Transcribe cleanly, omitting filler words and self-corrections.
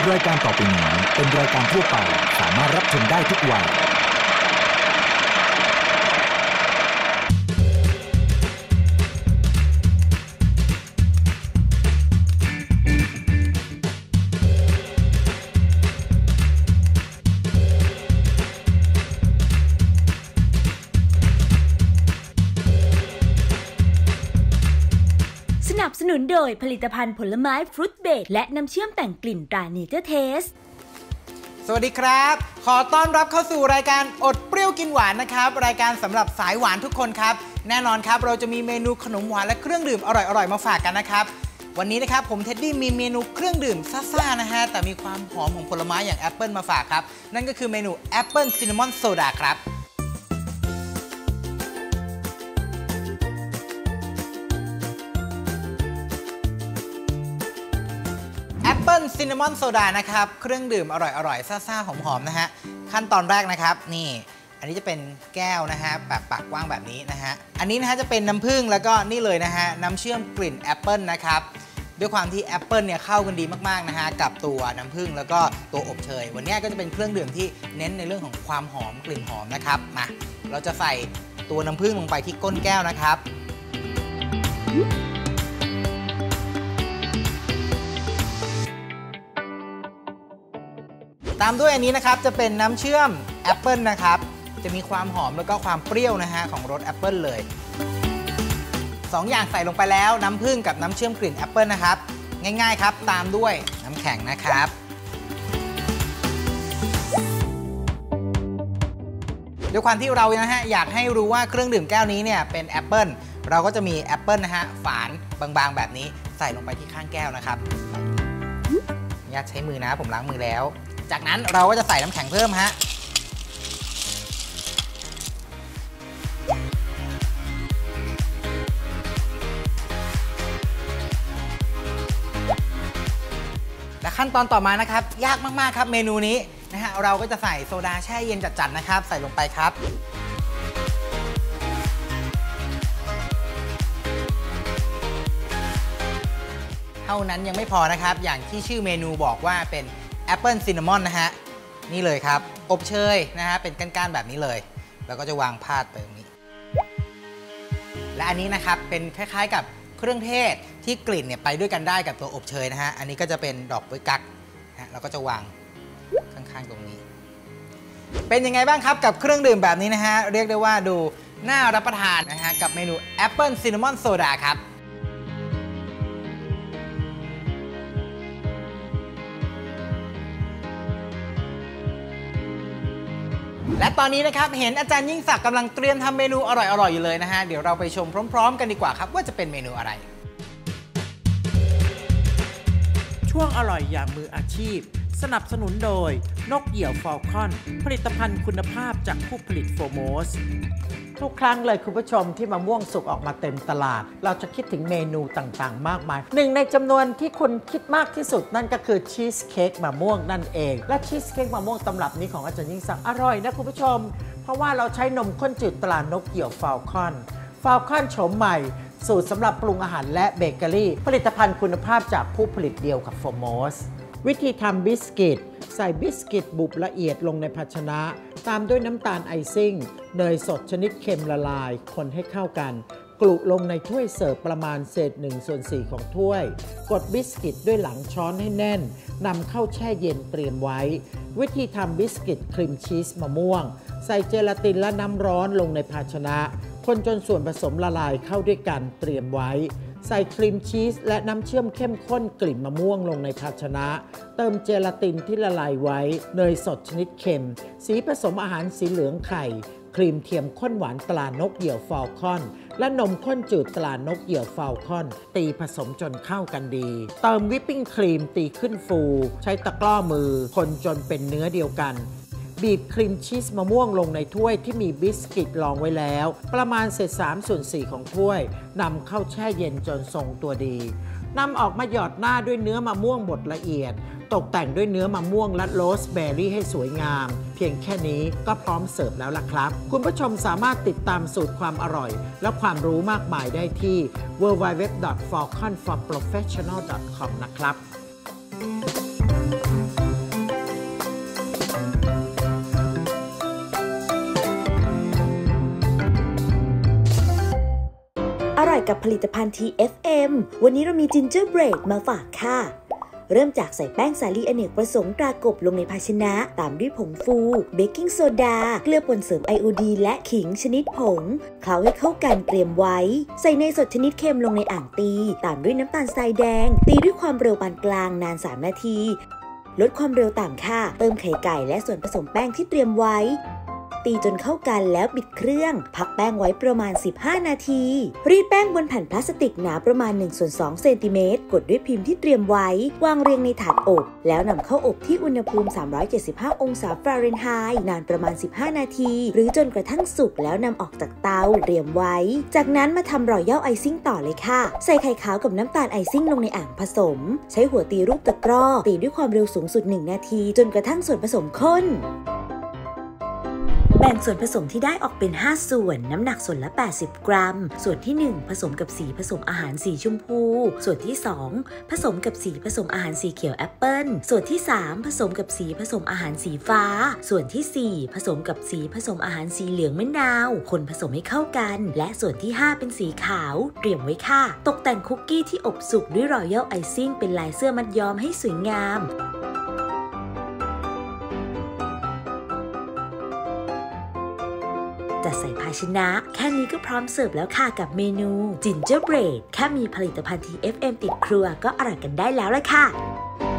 รายการต่อไปนี้เป็นรายการทั่วไปสามารถรับชมได้ทุกวัยสนับสนุนโดยผลิตภัณฑ์ผลไม้ฟรุตเบรดและน้ำเชื่อมแต่งกลิ่นตราเนเจอร์เทสสวัสดีครับขอต้อนรับเข้าสู่รายการอดเปรี้ยวกินหวานนะครับรายการสำหรับสายหวานทุกคนครับแน่นอนครับเราจะมีเมนูขนมหวานและเครื่องดื่มอร่อยๆมาฝากกันนะครับวันนี้นะครับผมเท็ดดี้มีเมนูเครื่องดื่มซ่าๆนะฮะแต่มีความหอมของผลไม้อย่างแอปเปิลมาฝากครับนั่นก็คือเมนูแอปเปิลซินนามอนโซดาครับแอปเปิลซินนามอนโซดานะครับเครื่องดื่มอร่อยๆซ่าๆหอมๆนะฮะขั้นตอนแรกนะครับนี่อันนี้จะเป็นแก้วนะฮะแบบปากกว้างแบบนี้นะฮะอันนี้นะฮะจะเป็นน้ำผึ้งแล้วก็นี่เลยนะฮะน้ำเชื่อมกลิ่นแอปเปิลนะครับด้วยความที่แอปเปิลเนี่ยเข้ากันดีมากๆนะฮะกับตัวน้ำผึ้งแล้วก็ตัวอบเชยวันนี้ก็จะเป็นเครื่องดื่มที่เน้นในเรื่องของความหอมกลิ่นหอมนะครับมาเราจะใส่ตัวน้ำผึ้งลงไปที่ก้นแก้วนะครับตามด้วยอันนี้นะครับจะเป็นน้ำเชื่อมแอปเปิลนะครับจะมีความหอมแล้วก็ความเปรี้ยวนะฮะของรสแอปเปิลเลย2อย่างใส่ลงไปแล้วน้ำผึ้งกับน้ำเชื่อมกลิ่นแอปเปิลนะครับง่ายๆครับตามด้วยน้ำแข็งนะครับด้วยความที่เรานะฮะอยากให้รู้ว่าเครื่องดื่มแก้วนี้เนี่ยเป็นแอปเปิลเราก็จะมีแอปเปิลนะฮะฝานบางๆแบบนี้ใส่ลงไปที่ข้างแก้วนะครับอย่าใช้มือนะผมล้างมือแล้วจากนั้นเราก็จะใส่น้ำแข็งเพิ่มฮะและขั้นตอนต่อมานะครับยากมากๆครับเมนูนี้นะฮะเราก็จะใส่โซดาแช่เย็นจัดๆนะครับใส่ลงไปครับเท่านั้นยังไม่พอนะครับอย่างที่ชื่อเมนูบอกว่าเป็นแอปเปิลซินนามอนนะฮะนี่เลยครับอบเชยนะฮะเป็นก้านๆแบบนี้เลยแล้วก็จะวางพาดไปตรงนี้และอันนี้นะครับเป็นคล้ายๆกับเครื่องเทศที่กลิ่นเนี่ยไปด้วยกันได้กับตัวอบเชยนะฮะอันนี้ก็จะเป็นดอกบ๊วยกั๊กนะแล้วก็จะวางข้างๆตรงนี้เป็นยังไงบ้างครับกับเครื่องดื่มแบบนี้นะฮะเรียกได้ว่าดูน่ารับประทานนะฮะกับเมนูแอปเปิลซินนามอนโซดาครับและตอนนี้นะครับเห็นอาจารย์ยิ่งศักดิ์กำลังเตรียมทำเมนูอร่อยๆอยู่เลยนะฮะเดี๋ยวเราไปชมพร้อมๆกันดีกว่าครับว่าจะเป็นเมนูอะไรช่วงอร่อยอย่างมืออาชีพสนับสนุนโดยนกเหยี่ยวฟอลคอนผลิตภัณฑ์คุณภาพจากผู้ผลิตโฟโมสทุกครั้งเลยคุณผู้ชมที่มะม่วงสุกออกมาเต็มตลาดเราจะคิดถึงเมนูต่างๆมากมายหนึ่งในจำนวนที่คุณคิดมากที่สุดนั่นก็คือชีสเค้กมะม่วงนั่นเองและชีสเค้กมะม่วงตำรับนี้ของอาจารย์ยิ่งศักดิ์อร่อยนะคุณผู้ชมเพราะว่าเราใช้นมข้นจืดตรานกเหยี่ยวฟอลคอนโฉมใหม่สูตรสำหรับปรุงอาหารและเบเกอรี่ผลิตภัณฑ์คุณภาพจากผู้ผลิตเดียวกับโฟโมสวิธีทำบิสกิตใส่บิสกิตบุบละเอียดลงในภาชนะตามด้วยน้ำตาลไอซิ่งเนยสดชนิดเค็มละลายคนให้เข้ากันกลุลงในถ้วยเสิร์ฟประมาณเศษ1/4ของถ้วยกดบิสกิตด้วยหลังช้อนให้แน่นนำเข้าแช่เย็นเตรียมไว้วิธีทำบิสกิตครีมชีสมะม่วงใส่เจลาตินและน้ำร้อนลงในภาชนะคนจนส่วนผสมละลายเข้าด้วยกันเตรียมไว้ใส่ครีมชีสและน้ำเชื่อมเข้มข้นกลิ่นมะม่วงลงในภาชนะเติมเจลาตินที่ละลายไว้เนยสดชนิดเค็มสีผสมอาหารสีเหลืองไข่ครีมเทียมข้นหวานตรานกเหยี่ยวฟอลคอนและนมข้นจืดตรานกเหยี่ยวฟอลคอนตีผสมจนเข้ากันดีเติมวิปปิ้งครีมตีขึ้นฟูใช้ตะกร้อมือคนจนเป็นเนื้อเดียวกันบีบครีมชีสมะม่วงลงในถ้วยที่มีบิสกิตรองไว้แล้วประมาณเศษ3/4ของถ้วยนำเข้าแช่เย็นจนทรงตัวดีนำออกมาหยอดหน้าด้วยเนื้อมะม่วงบดละเอียดตกแต่งด้วยเนื้อมะม่วงและโรสแบร์รี่ให้สวยงามเพียงแค่นี้ก็พร้อมเสิร์ฟแล้วล่ะครับคุณผู้ชมสามารถติดตามสูตรความอร่อยและความรู้มากมายได้ที่ www.falconforprofessional.com นะครับกับผลิตภัณฑ์ TFM วันนี้เรามี Ginger Bread มาฝากค่ะเริ่มจากใส่แป้งสาลีอเนกประสงค์ตรากบลงในภาชนะตามด้วยผงฟูเบกกิ้งโซดาเกลือป่นเสริมไอโอดีนและขิงชนิดผงเคล้าให้เข้ากันเตรียมไว้ใส่เนยสดชนิดเค็มลงในอ่างตีตามด้วยน้ำตาลทรายแดงตีด้วยความเร็วปานกลางนาน3 นาทีลดความเร็วต่ำค่ะเติมไข่ไก่และส่วนผสมแป้งที่เตรียมไว้ตีจนเข้ากันแล้วบิดเครื่องพักแป้งไว้ประมาณ15 นาทีรีดแป้งบนแผ่นพลาสติกหนาประมาณ 1/2 เซนติเมตรกดด้วยพิมพ์ที่เตรียมไว้วางเรียงในถาดอบแล้วนำเข้าอบที่อุณหภูมิ375 องศาฟาเรนไฮต์นานประมาณ15 นาทีหรือจนกระทั่งสุกแล้วนำออกจากเตาเตรียมไว้จากนั้นมาทำรอยัลไอซิ่งต่อเลยค่ะใส่ไข่ขาวกับน้ำตาลไอซิ่งลงในอ่างผสมใช้หัวตีรูปตะกร้อตีด้วยความเร็วสูงสุด1 นาทีจนกระทั่งส่วนผสมข้นแบ่งส่วนผสมที่ได้ออกเป็น5ส่วนน้ำหนักส่วนละ80 กรัมส่วนที่1ผสมกับสีผสมอาหารสีชมพูส่วนที่2ผสมกับสีผสมอาหารสีเขียวแอปเปิ้ลส่วนที่3ผสมกับสีผสมอาหารสีฟ้าส่วนที่4ผสมกับสีผสมอาหารสีเหลืองมะนาวคนผสมให้เข้ากันและส่วนที่5เป็นสีขาวเตรียมไว้ค่ะตกแต่งคุกกี้ที่อบสุกด้วยรอยัลไอซิ่งเป็นลายเสื้อมัดย้อมให้สวยงามจัดใส่ภาชนะแค่นี้ก็พร้อมเสิร์ฟแล้วค่ะกับเมนู Ginger Bread แค่มีผลิตภัณฑ์ TFM ติดครัวก็อร่อยกันได้แล้วล่ะค่ะ